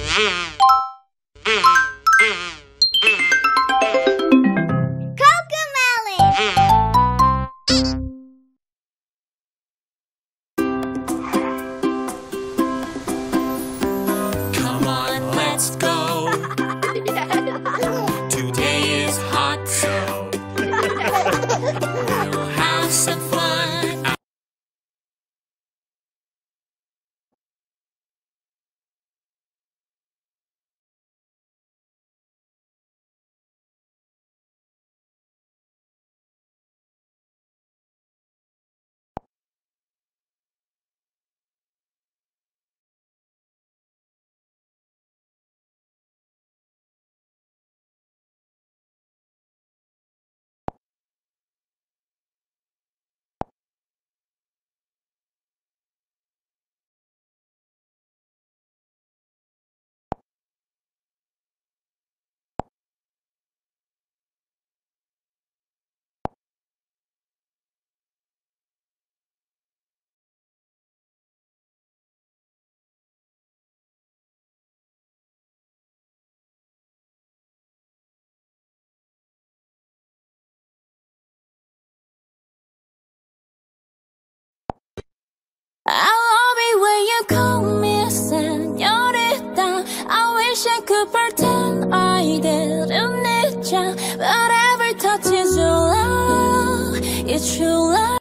Come on, let's go. Today is hot, so we'll have some fun. I love it when you call me señorita. I wish I could pretend I didn't need ya, but every touch is your love, it's true love.